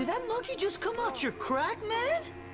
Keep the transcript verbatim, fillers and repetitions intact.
that monkey just come out your crack, man?